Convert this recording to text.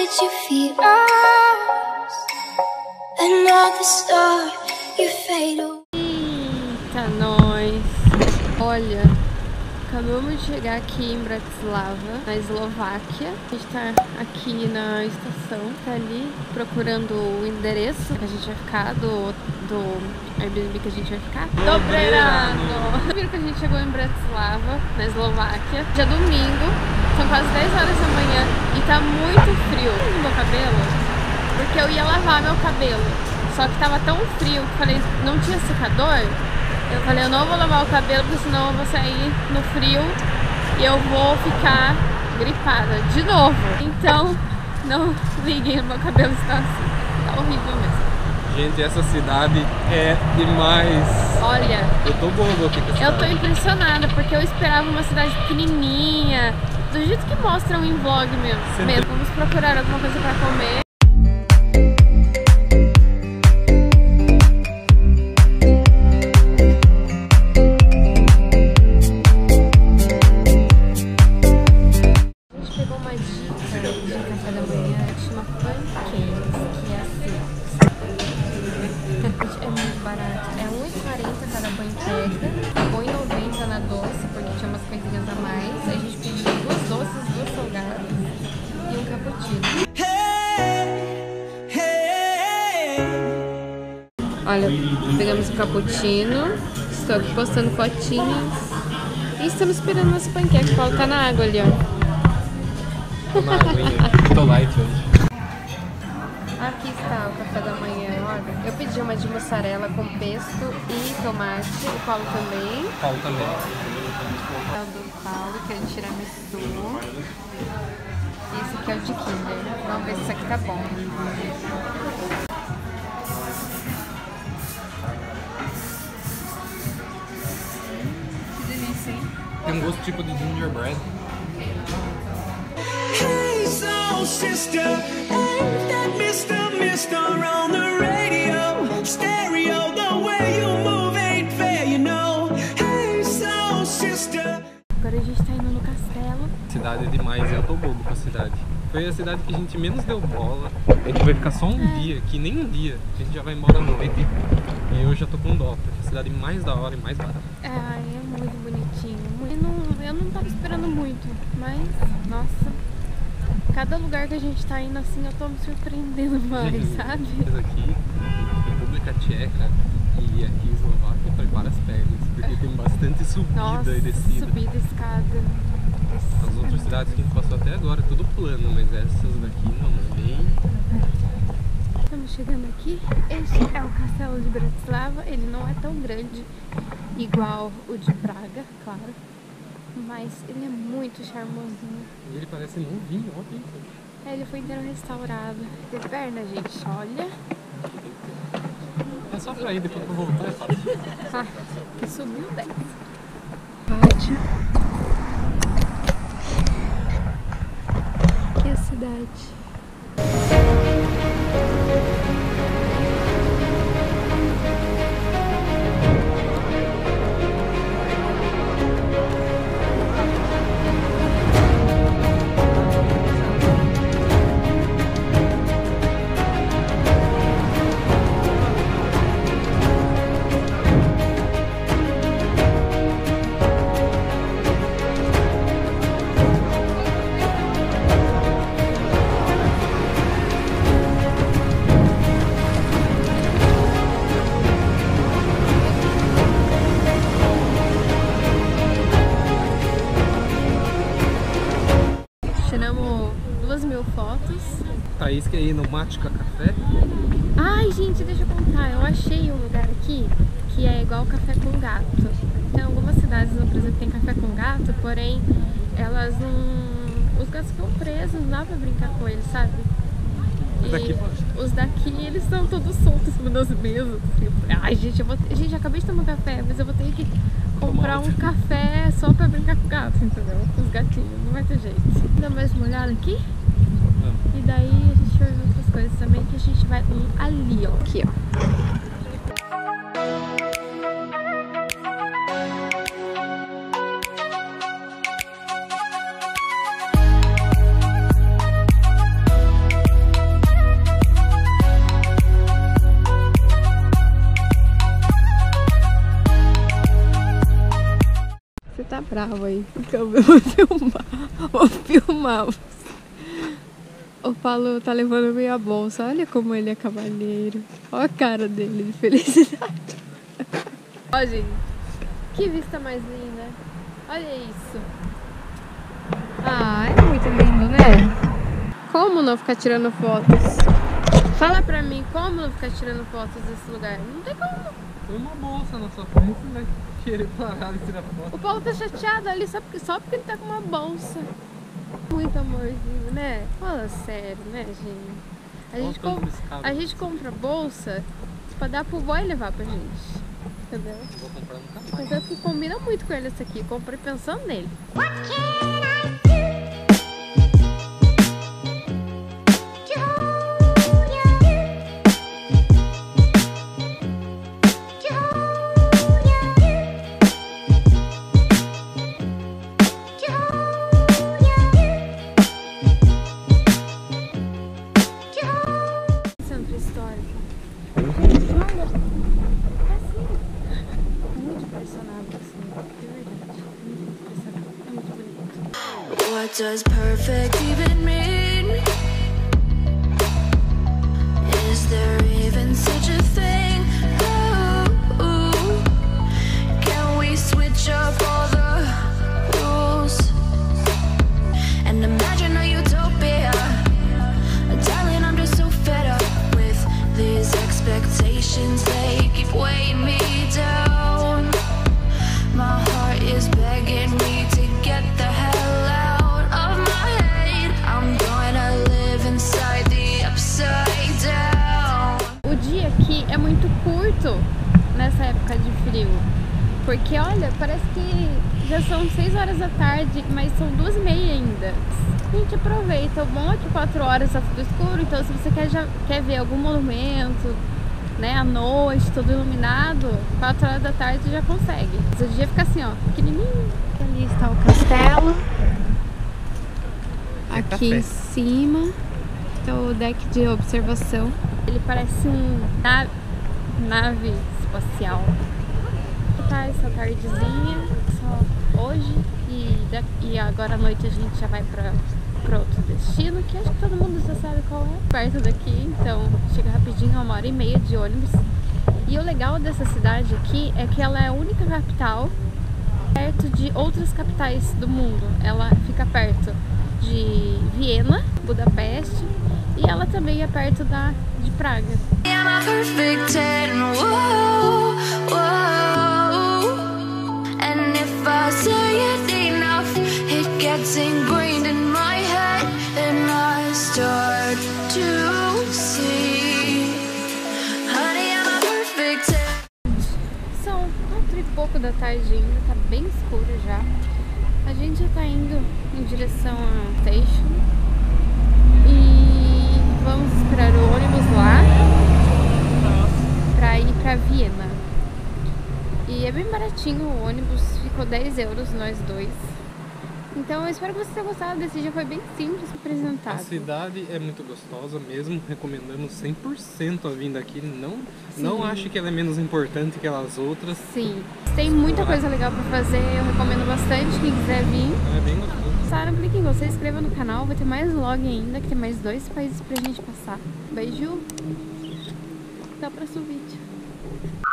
did you feed us? Another star, you fade away. Eita, nós! Olha, acabamos de chegar aqui em Bratislava, na Eslováquia. A gente tá aqui na estação, tá ali procurando o endereço que a gente vai ficar, do Airbnb que a gente vai ficar. Dobre rano! Viram que a gente chegou em Bratislava, na Eslováquia. Já é domingo, são quase 10 horas da manhã e tá muito frio no meu cabelo, porque eu ia lavar meu cabelo. Só que tava tão frio que falei, não tinha secador. Eu falei, eu não vou lavar o cabelo, porque senão eu vou sair no frio e eu vou ficar gripada de novo. Então, não liguem, meu cabelo está assim, tá horrível mesmo. Gente, essa cidade é demais. Olha, eu tô bobo aqui com essa cidade. Eu tô impressionada, porque eu esperava uma cidade pequenininha, do jeito que mostram em vlog mesmo. Vamos procurar alguma coisa pra comer. Olha, pegamos o cappuccino, estou aqui postando fotinhas e estamos esperando nosso panqueque. O Paulo tá na água ali, ó. Tô na aguinha, tô light hoje. Aqui está o café da manhã, olha. Eu pedi uma de mussarela com pesto e tomate, o Paulo também. Paulo também. É o do Paulo, que é de tiramisu. Esse aqui é o de Kinder. Vamos ver se isso aqui tá bom. Tem um gosto tipo de gingerbread. Hey soul sister, ain't that Mr. on the radio? Stereo, the way you move ain't fair, you know. Hey soul sister. Agora a gente tá indo no castelo. Cidade é demais, eu tô bobo com a cidade. Foi a cidade que a gente menos deu bola. A gente vai ficar só um dia aqui, nem um dia. A gente já vai embora à noite. E eu já tô com dó, porque é a cidade mais da hora e mais barata. É muito bonitinho. Eu não tava esperando muito, mas, nossa, cada lugar que a gente tá indo assim, eu tô me surpreendendo mais, sabe? Aqui, República Tcheca e aqui Eslováquia, prepara as pernas, porque tem bastante subida. Nossa, e descida. Subida, escada. As outras cidades que a gente passou até agora é tudo plano, mas essas daqui não é nem... Estamos chegando aqui. Este é o castelo de Bratislava. Ele não é tão grande igual o de Praga, claro, mas ele é muito charmosinho. E ele parece novinho, ó. Ele foi inteiro restaurado. Tem perna, gente, olha. É só pra ir, depois pra voltar é fácil. Ah, que subiu 10. Que a cidade. Tiramos 2.000 fotos. Thaís quer ir no Matica Café. Ai, gente, deixa eu contar. Eu achei um lugar aqui que é igual café com gato. Tem algumas cidades no Brasil que tem café com gato, porém elas não... Os gatos ficam presos, não dá pra brincar com eles, sabe? E os daqui, eles estão todos soltos em cima das mesas. Ai, gente, gente, acabei de tomar um café, mas eu vou ter que comprar um café só pra brincar com o gato, entendeu? Com os gatinhos, não vai ter jeito. Dá mais uma olhada aqui? E daí a gente vai ver outras coisas também, que a gente vai ali, ó. Aqui, ó. bravo aí. Eu vou filmar. Vou filmar. O Paulo tá levando minha bolsa. Olha como ele é cavalheiro. Olha a cara dele de felicidade. Ó, gente. Que vista mais linda. Olha isso. Ah, é muito lindo, né? Como não ficar tirando fotos? Fala pra mim, como não ficar tirando fotos desse lugar? Não tem como. Foi uma bolsa na sua frente, você vai querer parar e tirar foto. O Paulo tá chateado ali só porque ele tá com uma bolsa. Muito amorzinho, né? Fala sério, né, gente? A gente compra bolsa pra dar pro boy levar pra gente. Entendeu? Vou comprar nunca mais. Mas é que combina muito com ele essa aqui. Comprei pensando nele. Centro histórico. Muito impressionado, assim, de verdade. Muito impressionado. É muito bonito. What does perfect even mean? Is there even such a thing? Ooh, can we switch up all the rules and imagine a utopia? Darling, I'm just so fed up with these expectations. They keep weighing me down. My heart is begging me to get the hell out of my head. I'm gonna live inside the upside down. O dia aqui é muito curto nessa época de frio. Porque, olha, parece que já são 6 horas da tarde, mas são 2h30 ainda. A gente aproveita. O bom é que 4 horas tá tudo escuro, então se você quer ver algum monumento, né, à noite, tudo iluminado, 4 horas da tarde já consegue. Mas o dia fica assim, ó, pequenininho. Ali está o castelo. Aqui em cima é o deck de observação. Ele parece nave espacial. Tá essa tardezinha, só hoje e agora à noite a gente já vai pra outro destino, que acho que todo mundo já sabe qual é, perto daqui, então chega rapidinho, 1h30 de ônibus. E o legal dessa cidade aqui é que ela é a única capital perto de outras capitais do mundo. Ela fica perto de Viena, Budapeste, e ela também é perto de Praga. Am I perfect 10? Whoa, whoa. And if I say it enough, it gets ingrained in my head, and I start to see. Honey, am I perfect 10? São 4 e pouco da tarde ainda, tá bem escuro já. A gente já tá indo em direção ao station e vamos esperar o ônibus lá pra ir pra Viena. E é bem baratinho o ônibus, ficou 10 euros nós dois. Então eu espero que você tenha gostado desse dia, foi bem simples apresentado. A cidade é muito gostosa mesmo, recomendamos 100% a vinda aqui. Não acho que ela é menos importante que as outras. Sim, tem muita coisa legal pra fazer, eu recomendo bastante quem quiser vir. É bem gostoso. Gostaram? Clique em gostei, se inscreva no canal, vai ter mais vlog ainda, que tem mais 2 países pra gente passar. Beijo, até o próximo vídeo.